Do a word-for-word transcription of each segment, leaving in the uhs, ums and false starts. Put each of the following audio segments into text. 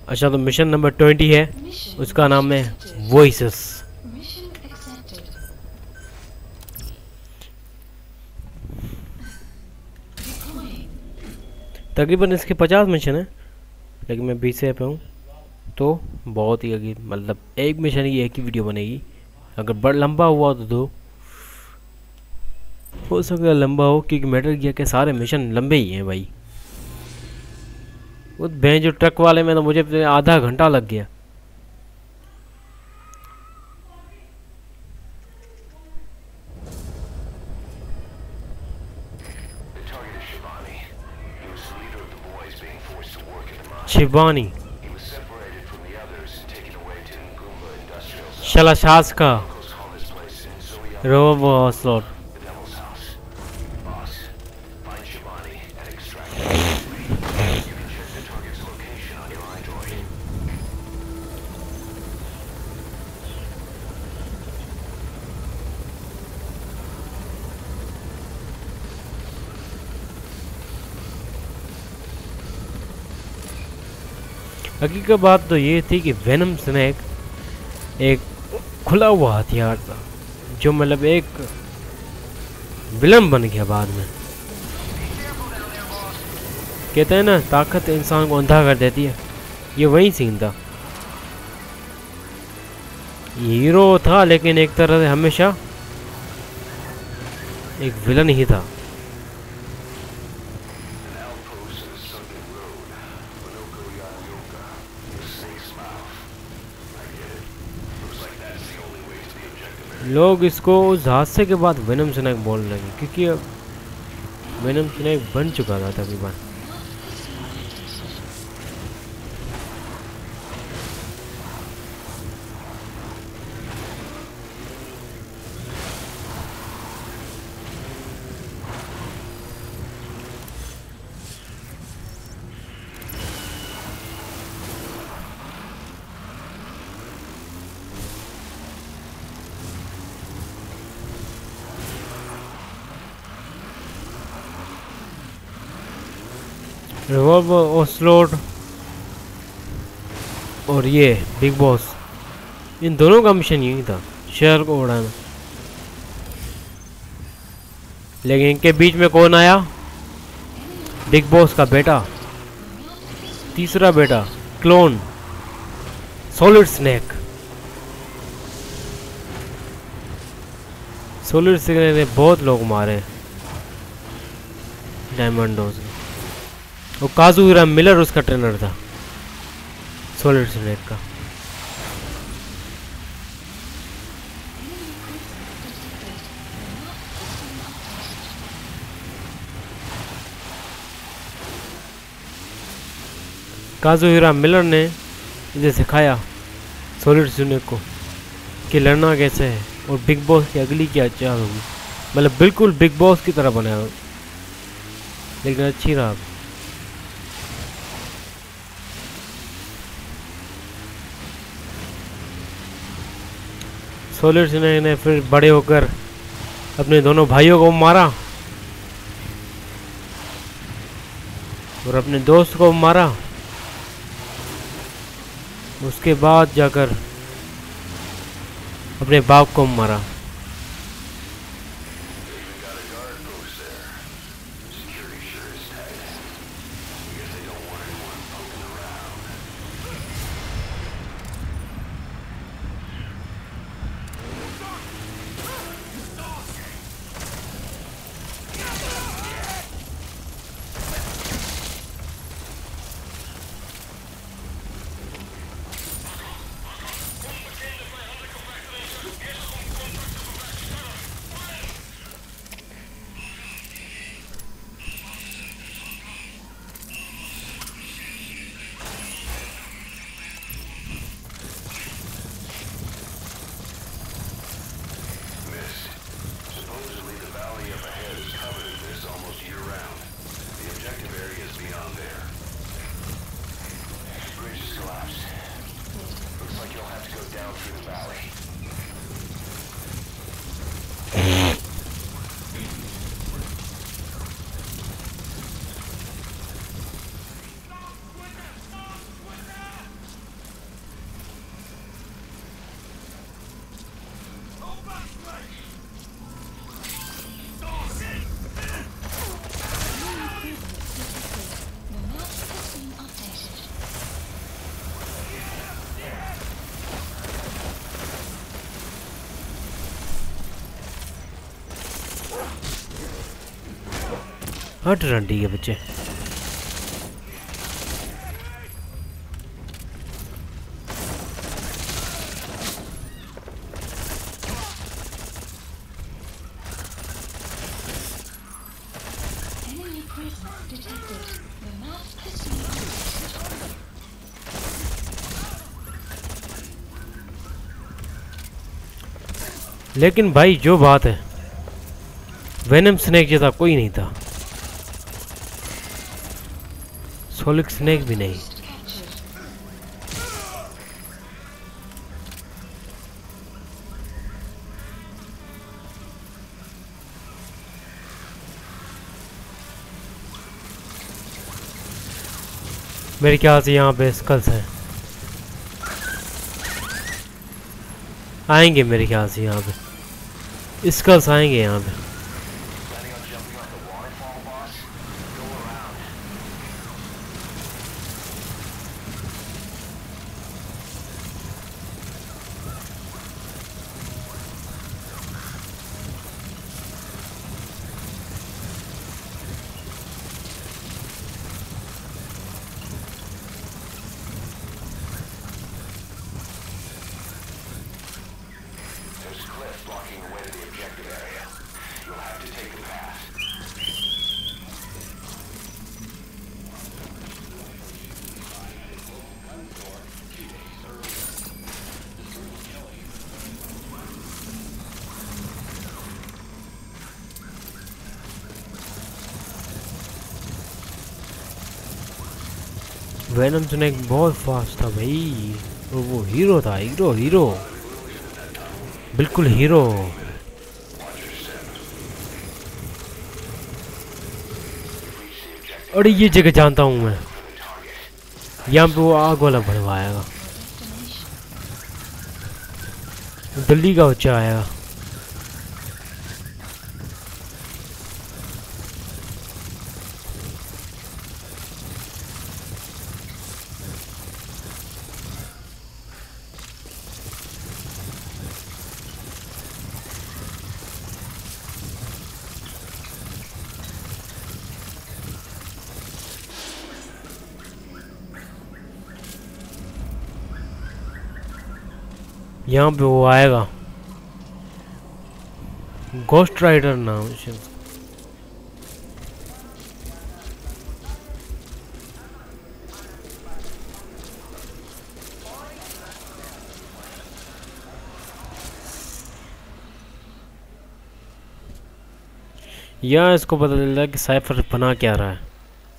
अच्छा, तो mission number twenty है, उसका नाम है वॉइसेस। तकरीबन इसके पचास मिशन है, लेकिन मैं बीस पे हूँ, तो बहुत ही अगर मतलब एक मिशन की एक ही वीडियो बनेगी। अगर बड़ा लंबा हुआ तो दो, हो सकता है लंबा हो, क्योंकि मेटल गियर के सारे मिशन लंबे ही हैं भाई। वो भैं जो ट्रक वाले में तो मुझे आधा घंटा लग गया। शिवानी शलाशास का रोबो स्लॉट। हकीकत बात तो ये थी कि वेनम स्नेक एक खुला हुआ हथियार था, जो मतलब एक विलन बन गया बाद में। कहते हैं ना, ताकत इंसान को अंधा कर देती है, ये वही सीन था। हीरो था, लेकिन एक तरह से हमेशा एक विलन ही था। लोग इसको उस हादसे के बाद वेनम स्नेक बोल रहे हैं, क्योंकि अब वेनम स्नेक बन चुका था तकरीबन। रिवॉल्वर ओस्लोड और ये बिग बॉस, इन दोनों का मिशन यही था, शहर को उड़ाना। लेकिन इनके बीच में कौन आया? बिग बॉस का बेटा, तीसरा बेटा, clone Solid Snake. Solid Snake ने बहुत लोग मारे डायमंडोज ने। वो काजुहिरा मिलर उसका ट्रेनर था, सॉलिड स्नेक का। काजुहिरा मिलर ने इसे सिखाया सॉलिड स्नेक को कि लड़ना कैसे है और बिग बॉस की अगली क्या चाल होगी। मतलब बिल्कुल बिग बॉस की तरह बनाया, लेकिन अच्छी रहा। सॉलिड स्नेक ने फिर बड़े होकर अपने दोनों भाइयों को मारा और अपने दोस्त को मारा। उसके बाद जाकर अपने बाप को मारा। हट रंडी के बच्चे। लेकिन भाई जो बात है, वेनम स्नेक जैसा कोई नहीं था, सोलिक स्नेक भी नहीं। मेरे ख्याल से यहाँ पे स्कल्स हैं, आएंगे मेरे ख्याल से यहाँ पे स्कल्स आएंगे यहाँ पे। वेनम स्नेक बहुत फास्ट था भाई, वो वो हीरो था, हीरो हीरो बिल्कुल हीरो। अरे ये जगह जानता हूँ मैं, यहाँ पे वो आग वाला भरवाएगा, दिल्ली का बच्चा आएगा। यहाँ पे वो आएगा, गोस्ट राइडर नाम है। यहाँ इसको पता चल रहा है कि साइफर बना क्या रहा है।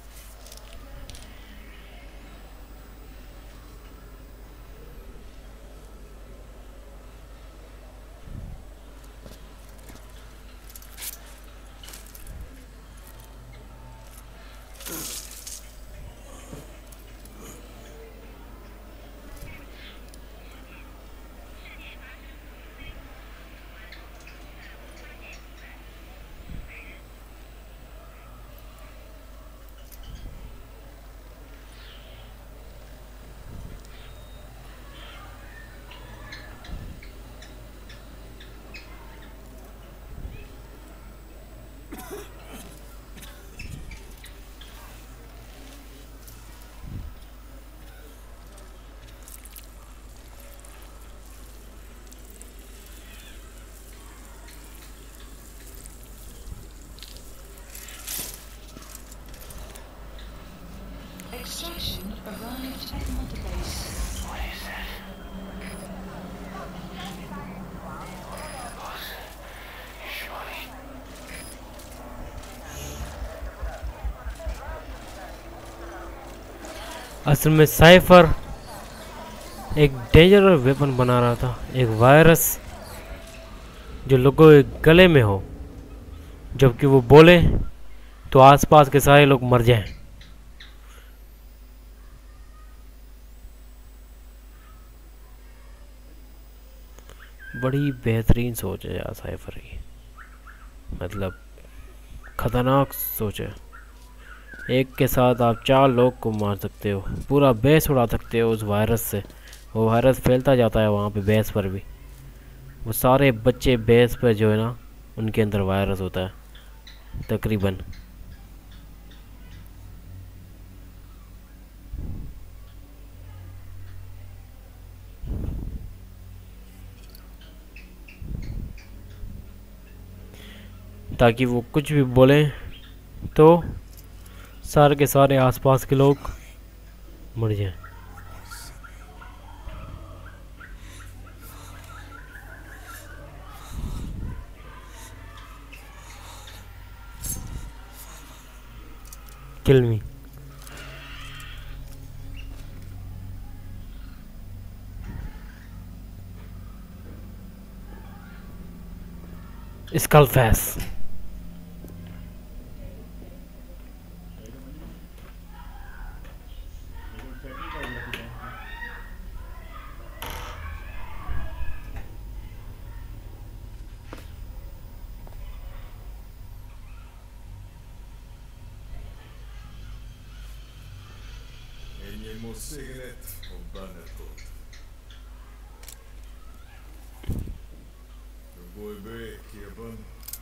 Extraction arrived at Mother Base. What is that? Boss, surely. असल में साइफर एक डेंजरस वेपन बना रहा था, एक वायरस जो लोगों के गले में हो, जबकि वो बोले तो आसपास के सारे लोग मर जाएं। बड़ी बेहतरीन सोच है यार साइफर की, मतलब खतरनाक सोच है। एक के साथ आप चार लोग को मार सकते हो, पूरा बेस उड़ा सकते हो उस वायरस से। वो वायरस फैलता जाता है वहाँ पे बेस पर भी, वो सारे बच्चे बेस पर जो है ना, उनके अंदर वायरस होता है तकरीबन। ताकि वो कुछ भी बोलें तो सारे के सारे आसपास के लोग मर जाएं। Kill me. Skull Face. Ennyi most cigarette och bannerkort. De går i brek i bön.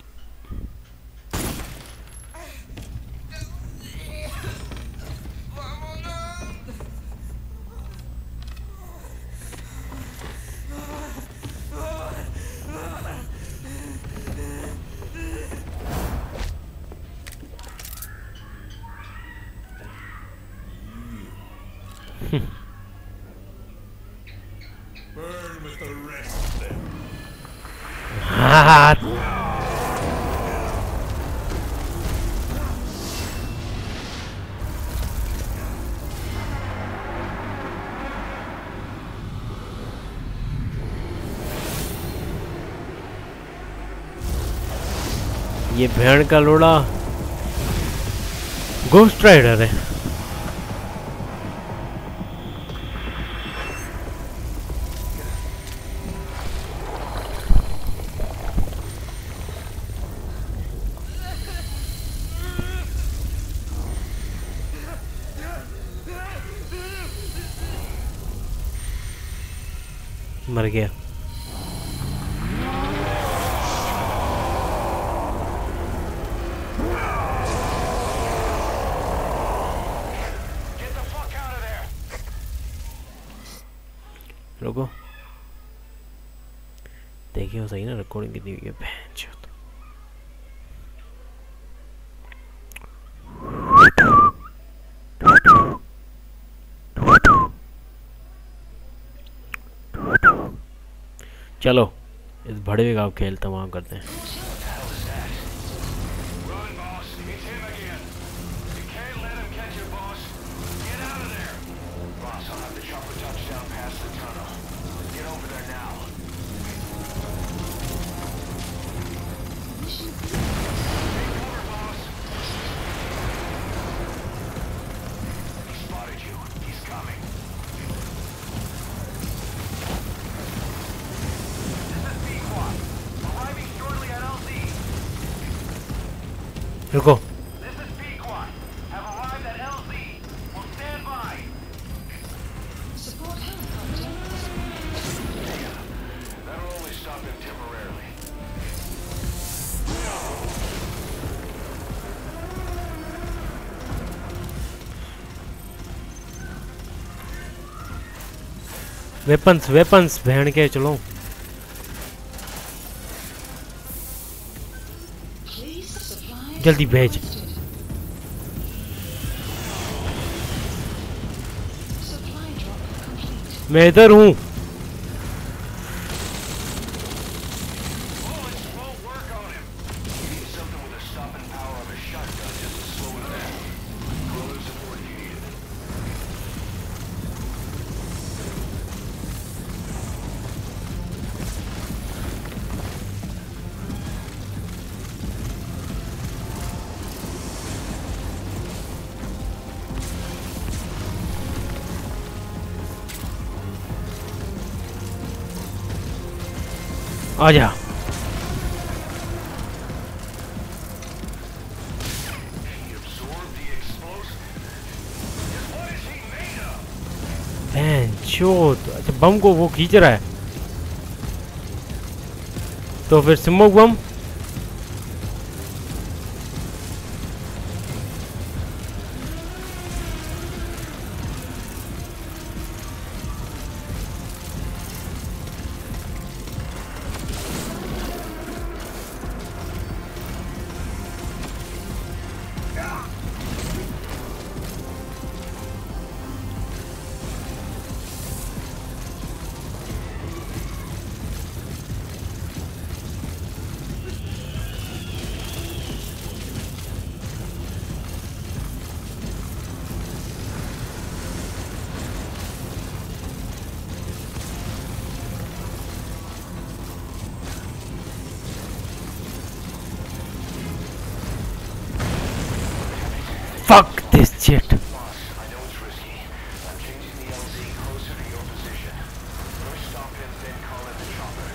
Burn with the rest of them. हाँ। ये भेड़ का लोड़ा गोस्ट राइडर है। मर गया। रुको, देखिए वो सही ना रिकॉर्डिंग कितनी हुई है। भैंचोद। चलो इस बड़े का खेल तमाम करते हैं। रुको, Support helicopter. That'll only stop him temporarily. Weapons weapons भेड़ के चलो। Please supply. जल्दी भेज। Supply drop complete. मैं इधर हूँ। Bullets won't work on him. You need something with the stopping power of a shotgun just to slow him down. Call in support if you need it. आजा। He absorbed the explosive. Just what is he made of? भैंचोद। अच्छा बम को वो खींच रहा है, तो फिर smoke bomb. Fuck this shit. Boss, I know it's risky. I'm changing the L Z closer to your position. First stop him, then call in the chopper.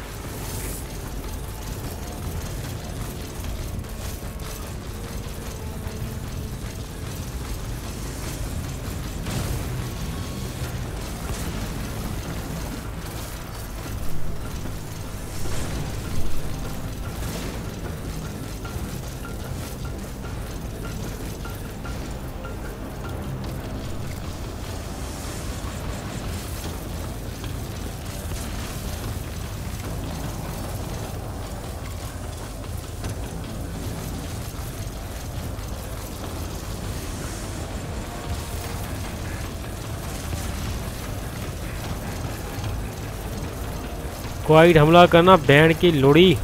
Quiet हमला करना बैंड की लोड़ी।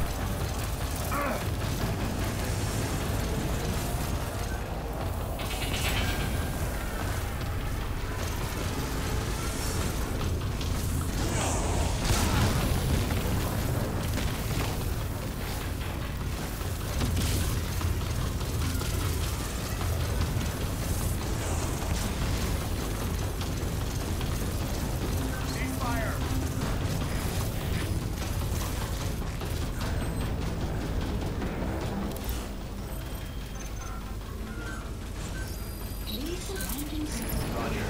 Lethal landing zone. Roger.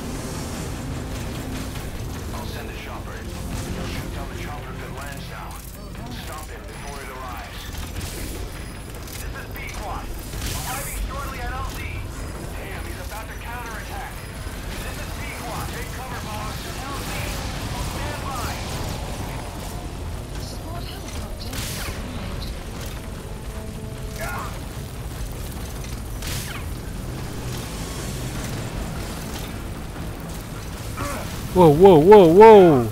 I'll send the chopper. He'll shoot down the chopper if it lands now. Stop him before it arrives. This is B-Quad. Arriving shortly at L Z. Damn, he's about to counterattack. This is B-Quad. Take cover, boss. L Z. Stand by. Support helicopter arrived. Whoa, whoa, whoa, whoa.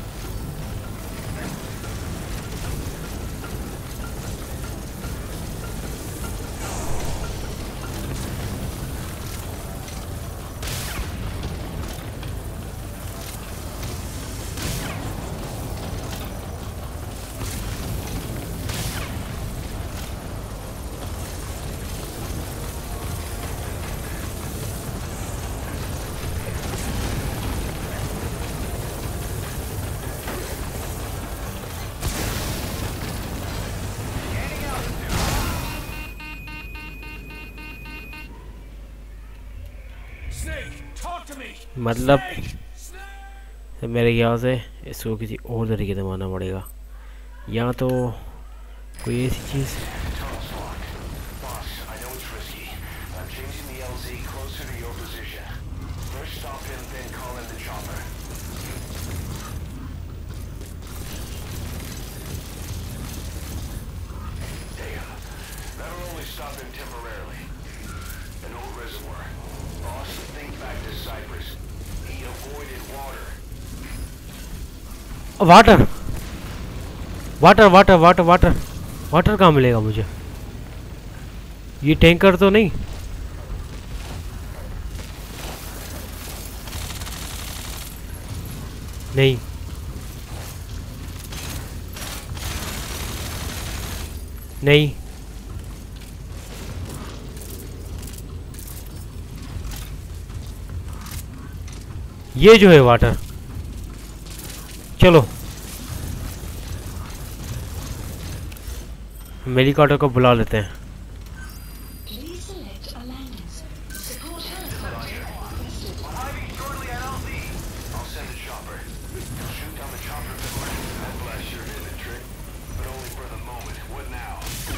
मतलब मेरे ख्याल से इसको किसी और तरीके से मारना पड़ेगा, या तो कोई ऐसी चीज़। Boss, I know it's risky. I'm changing the L Z closer to your position. First stop him, then call in the chopper. Damn. That'll only stop him temporarily. An old reservoir. Boss, think back to Cyprus. He avoided water. Water water water water water water कहाँ मिलेगा मुझे? ये tanker तो नहीं? नहीं, नहीं, ये जो है वाटर। चलो हेलीकॉप्टर को बुला लेते हैं। Please select a landing zone. Support helicopter requested. Arriving shortly at L Z. I'll send a chopper. Shoot down the chopper if it lands. That blast sure did the trick. But only for the moment. What now?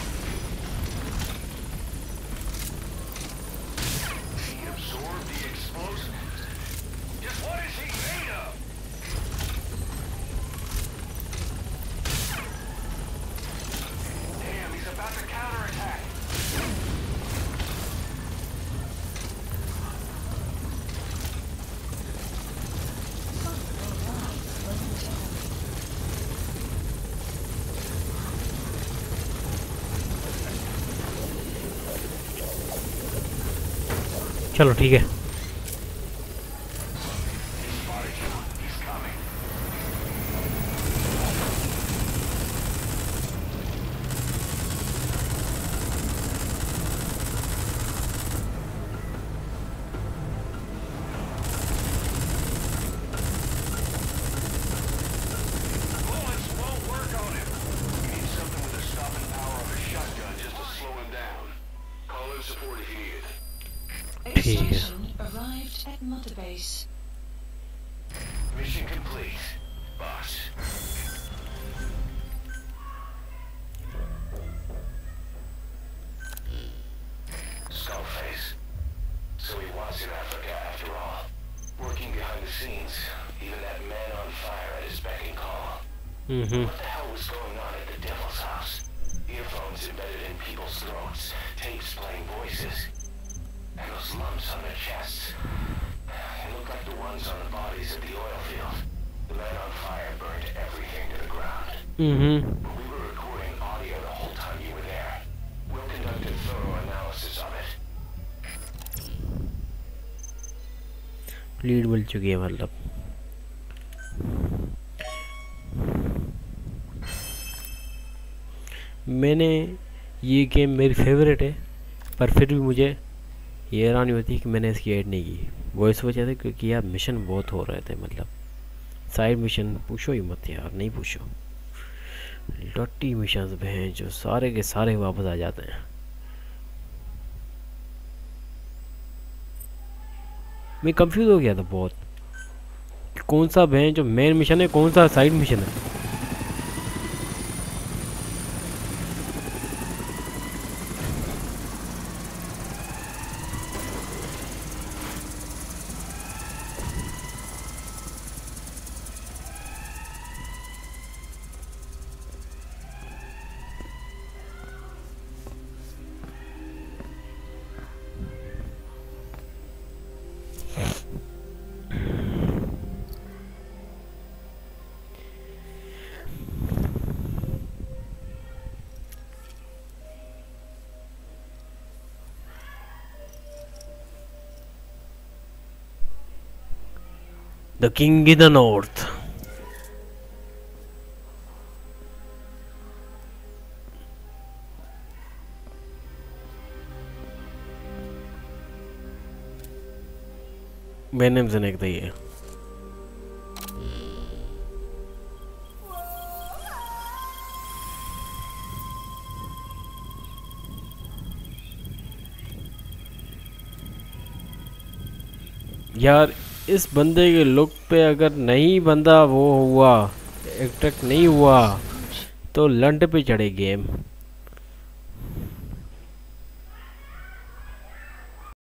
He absorbed the explosive. Just what is he made of? Damn, he's about to counterattack. चलो ठीक है। Spotted you. He's coming. Mother base. Mission complete, boss. Skullface. So he was in Africa after all. Working behind the scenes, even that man on fire at his beck and call. Hmm What the hell was going on at the Devil's House? Earphones embedded in people's throats, tapes playing voices, and those lumps on their chests. They looked like the ones on the bodies at the oil field. The man on fire burned everything to the ground. Hmm We were recording audio the whole time you were there. We'll conduct a thorough analysis of it. Lead मिल चुकी है मतलब। मैंने ये game मेरी favourite है, पर फिर भी मुझे ये हैरानी होती है कि मैंने इसकी ऐड नहीं की। वो इस वजह से क्योंकि यार मिशन बहुत हो रहे थे, मतलब साइड मिशन पूछो ही मत यार, नहीं पूछो। लट्टी मिशंस भी हैं जो सारे के सारे वापस आ जाते हैं। मैं कंफ्यूज हो गया था बहुत कि कौन सा है जो मेन मिशन है, कौन सा साइड मिशन है। The King in the North. मैंने सुना एक ये यार इस बंदे के लुक पे अगर नहीं बंदा वो हुआ, एट्रैक्ट नहीं हुआ, तो लंड पे चढ़े गेम।